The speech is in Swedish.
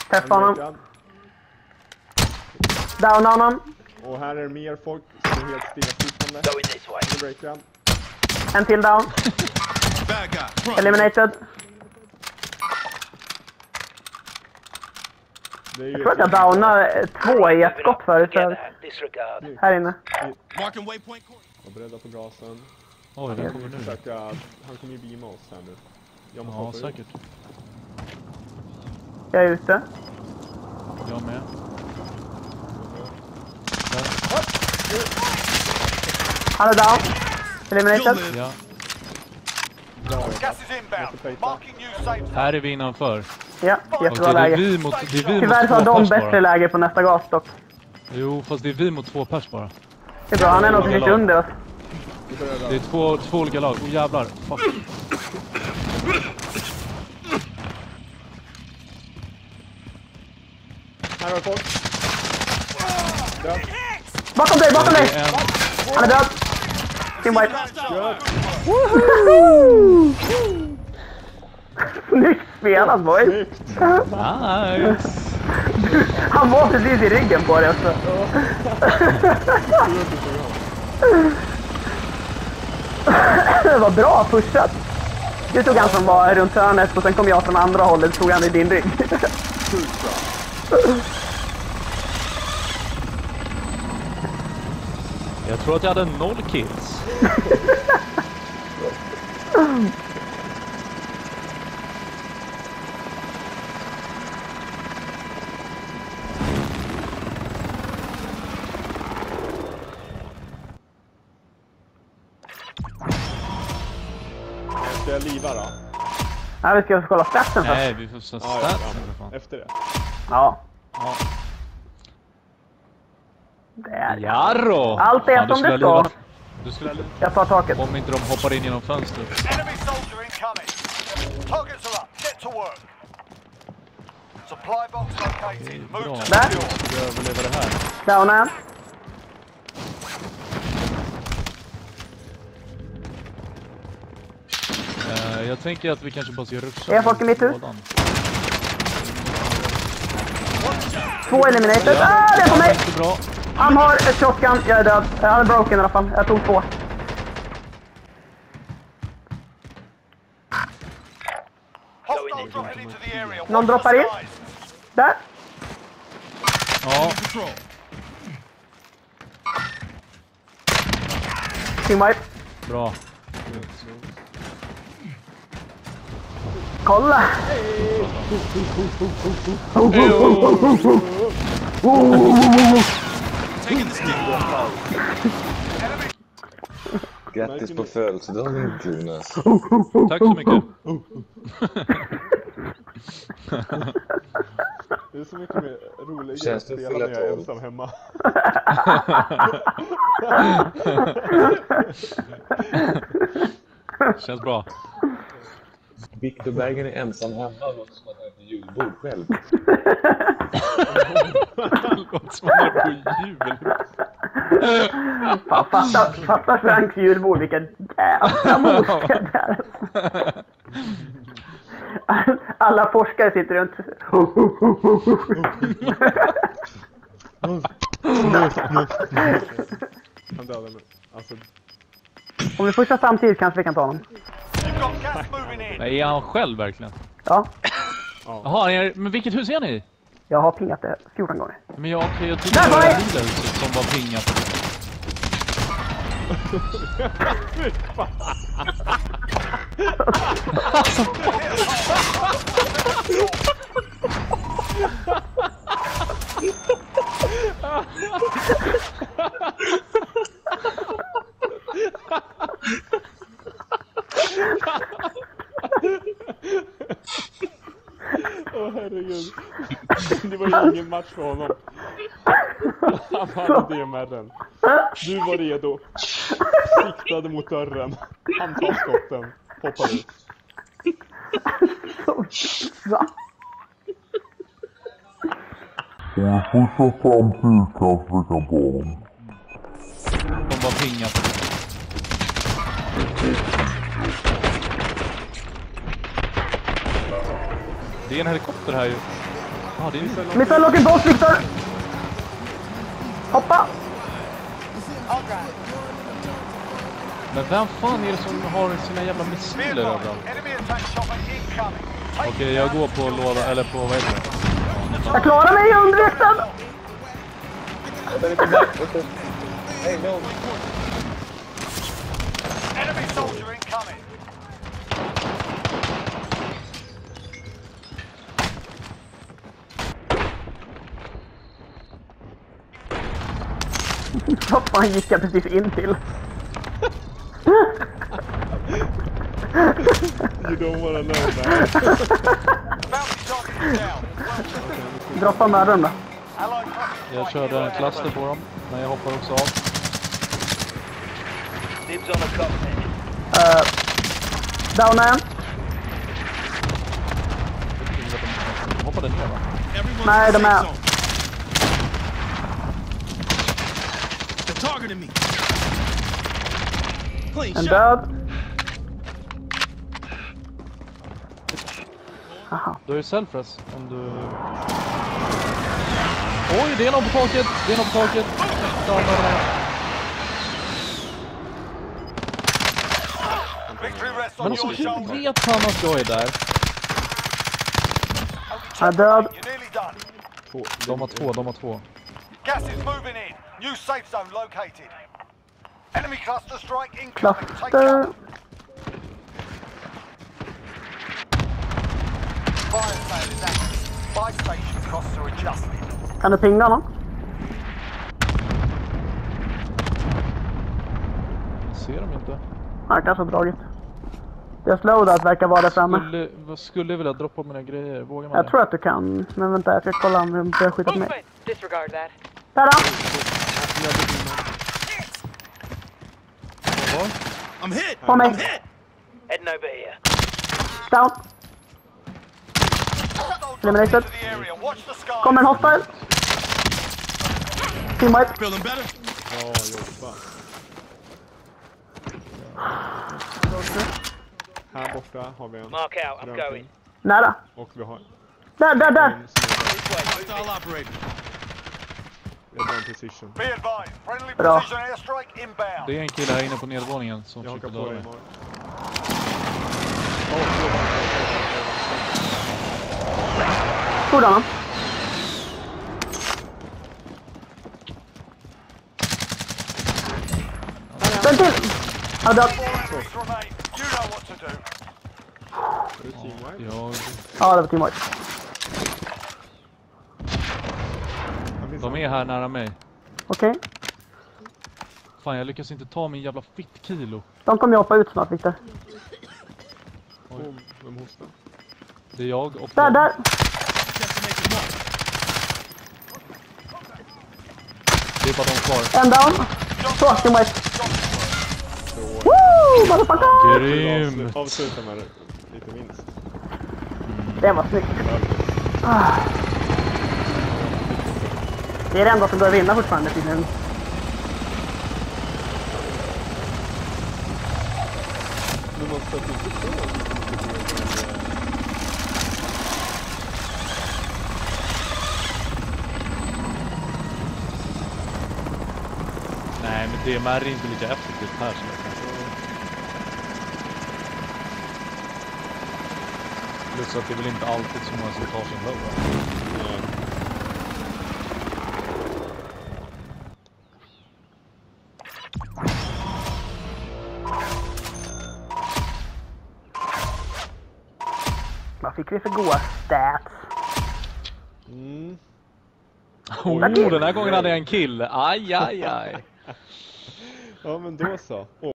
Träffa honom. Down honom. Och här är det mer folk som är helt stillasittande. Nu breakar han. En till down. Eliminated. Jag tror att jag downade 2 i ett skott förut. Här inne. Var beredda på gasen. Oj, den kommer nu. Han kommer ju beama oss här nu. Ja, säkert. Jag är ute. Jag med. Han är down. Eliminated. Ja. Här är vi innanför. Ja, jättebra det läge. är vi mot Tyvärr så har de bättre läge på nästa gas dock. Jo, fast det är vi mot 2 pers bara. Det är bra, han är nog lite under oss. Det är två olika lag. Åh jävlar, fuck. Här har folk. Död. Bakom dig! Han är död. Team wipe. Snyggt spelat, boys. Nice. Han var precis i ryggen på det också. Det var bra pushat. Du tog han som var runt hörnet och sen kom jag från andra hållet och tog han i din rygg. Jag tror att jag hade 0 kills. Ska jag liva då? Nej, vi ska kolla statsen först. Nej, vi får se statsen. Efter det. Ja. Ja. Där. Jarro! Allt är som det ska. Du skulle ha... Jag tar taket. Om inte de hoppar in genom fönstret. Enemy soldier incoming. Targets are up. Get to work. Supply box located. Move to Bra. Där. Ska vi överleva det här? Down är. Jag tänker att vi kanske bara ska ruscha. Är folk i mitt hus? 2 eliminated. Ah, det är på mig! Bra. Han har ett shotgun. Jag är död. Han är broken i alla fall. Jag tog 2. Någon droppar in. Där. Ja. Team wipe. Bra. Kolla! Grattis på födelsedagen, Jonas. Tack så mycket. Det är så mycket mer roligare Känns att det spela när jag är fylla ensam hemma. Känns bra. Victor Bergen är ensam hemma och som att äta julbord själv. Låter som man är på jul. Fatta Franks julbord, vilken jävla morska där. Alla forskare sitter runt. Han dödade mig. Alltså, Om vi pushar samtidigt kanske vi kan ta honom. Nej, är han själv verkligen? Ja, Jaha, men vilket hus är ni i? jag har pingat det 14 gånger. Men jag tyckte det var det lilla huset som var pingat. åh herregud. Det var ju ingen match för honom. Han hade det med den. Du var redo. Siktade mot dörren. Han tar skotten. Hoppar ut. Va? Och skjutsa samtidigt kanske vi kan ta dem. De var pingat. Det är en helikopter här ju. Ja, det är Missile locking boss, Victor! Hoppa! Men vem fan är det som har sina jävla missiler överallt? Enemy attack chopper incoming. Take Okej, jag går på låda, eller på vad heter det? Jag klarar mig, jag undvek den! Hey, no. enemy soldier incoming. Vad fan gick jag precis in till? You don't wanna know that. Bounty target is down. Droppa med den då. Allied copy Jag strike körde en inbound. cluster på dem, men jag hoppar också av. Dibs on a cockpit. Down en. De hoppade ner va? Nej, de är... En död. Aha. Du är ju selfless om du... Oj, det är någon på taket! Det är någon på taket! Victory rests Men on alltså, your hur shoulders. vet han att jag är där? Han är död. You're nearly done. De har två. Gas is moving in. New safe zone located. Enemy cluster strike incoming. Take Cluster. cover. Fire sale is active. Buy station costs are adjusted. Kan du pinga honom? Jag ser dem inte. Han kanske har dragit. Det slowdown verkar vara där framme. Skulle jag vilja droppa mina grejer? Vågar man Jag det? tror att du kan. Men vänta, jag ska kolla om vi börjar skjuta på mig. Disregard that. Där då! I'm hit! På mig! Heading over here. Down! Eliminated. To the area. Watch the skies. Kommer en hostile! Team wipe. Feeling better? Bra jobbat. Här borta har vi en Mark out, I'm drömting. going. Nära! Och vi har Där! en som är Hostile operator. vi har en precision. Be advised. Friendly Bra. precision airstrike inbound. Det är en kille här inne på nedervåningen som Jag försöker hakar på döda dig mig. Tog honom. En till! Han är död. Enemies remain. You know what to do. Är du teamwipe? Ja, Ja, det var team wipe. Här finns de en. är här nära mig. Okej. Fan, jag lyckas inte ta min jävla fittkilo. De kommer ju hoppa ut snart, Victor. Vem hostar? Det är jag och Där, där! Det är bara de kvar. En down. Så, team wipe. Woo! Motherfucker! Grymt! Avsluta med det. Lite minst. Det var snyggt. Ah. Det är det enda som går att vinna fortfarande tydligen. Nu måste jag inte få. Nej, men DMR är inte lika effektivt här som jag kan. Plus att det är väl inte alltid som man ska ta sin low. Vad fick vi för goa stats? Den här gången hade jag en kill. Aj, aj, aj. Ja, men då så.